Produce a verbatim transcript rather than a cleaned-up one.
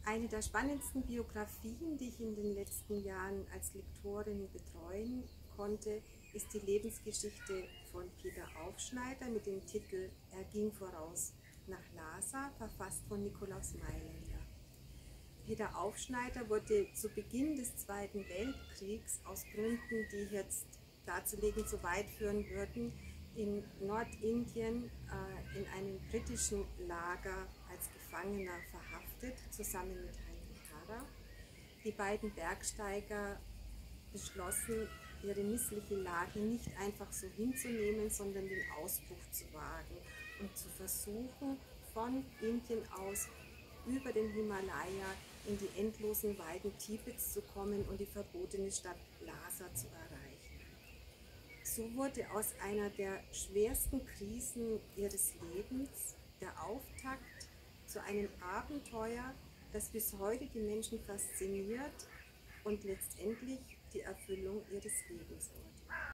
Eine der spannendsten Biografien, die ich in den letzten Jahren als Lektorin betreuen konnte, ist die Lebensgeschichte von Peter Aufschneider mit dem Titel Er ging voraus nach Lhasa, verfasst von Nikolaus Mailänder. Peter Aufschneider wurde zu Beginn des Zweiten Weltkriegs aus Gründen, die jetzt darzulegen zu weit führen würden, in Nordindien äh, in einem britischen Lager als Gefangener verhaftet, zusammen mit Heinrich Harrer. Die beiden Bergsteiger beschlossen, ihre missliche Lage nicht einfach so hinzunehmen, sondern den Ausbruch zu wagen und zu versuchen, von Indien aus über den Himalaya in die endlosen Weiden Tibets zu kommen und die verbotene Stadt Lhasa zu erreichen. So wurde aus einer der schwersten Krisen ihres Lebens der Auftakt zu einem Abenteuer, das bis heute die Menschen fasziniert und letztendlich die Erfüllung ihres Lebens wurde.